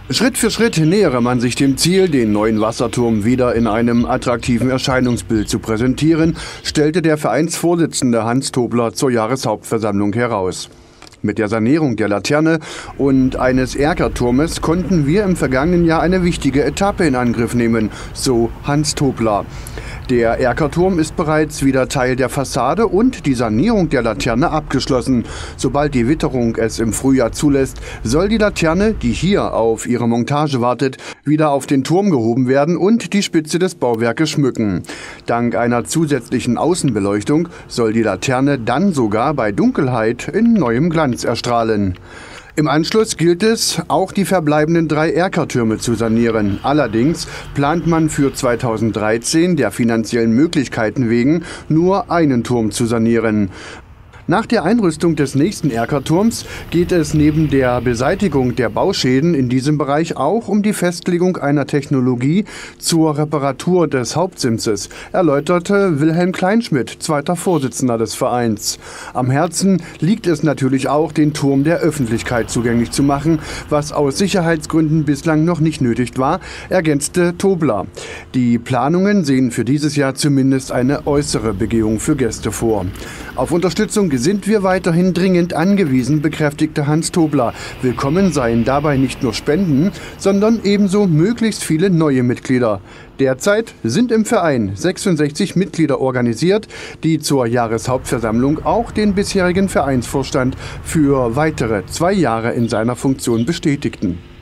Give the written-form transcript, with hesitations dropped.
Schritt für Schritt nähere man sich dem Ziel, den neuen Wasserturm wieder in einem attraktiven Erscheinungsbild zu präsentieren, stellte der Vereinsvorsitzende Hans Tobler zur Jahreshauptversammlung heraus. Mit der Sanierung der Laterne und eines Erkerturmes konnten wir im vergangenen Jahr eine wichtige Etappe in Angriff nehmen, so Hans Tobler. Der Erkerturm ist bereits wieder Teil der Fassade und die Sanierung der Laterne abgeschlossen. Sobald die Witterung es im Frühjahr zulässt, soll die Laterne, die hier auf ihre Montage wartet, wieder auf den Turm gehoben werden und die Spitze des Bauwerkes schmücken. Dank einer zusätzlichen Außenbeleuchtung soll die Laterne dann sogar bei Dunkelheit in neuem Glanz erstrahlen. Im Anschluss gilt es, auch die verbleibenden 3 Erkertürme zu sanieren. Allerdings plant man für 2013 der finanziellen Möglichkeiten wegen nur einen Turm zu sanieren. Nach der Einrüstung des nächsten Erkerturms geht es neben der Beseitigung der Bauschäden in diesem Bereich auch um die Festlegung einer Technologie zur Reparatur des Hauptsimses, erläuterte Wilhelm Kleinschmidt, zweiter Vorsitzender des Vereins. Am Herzen liegt es natürlich auch, den Turm der Öffentlichkeit zugänglich zu machen, was aus Sicherheitsgründen bislang noch nicht nötig war, ergänzte Tobler. Die Planungen sehen für dieses Jahr zumindest eine äußere Begehung für Gäste vor. Auf Unterstützung sind wir weiterhin dringend angewiesen, bekräftigte Hans Tobler. Willkommen seien dabei nicht nur Spenden, sondern ebenso möglichst viele neue Mitglieder. Derzeit sind im Verein 66 Mitglieder organisiert, die zur Jahreshauptversammlung auch den bisherigen Vereinsvorstand für weitere 2 Jahre in seiner Funktion bestätigten.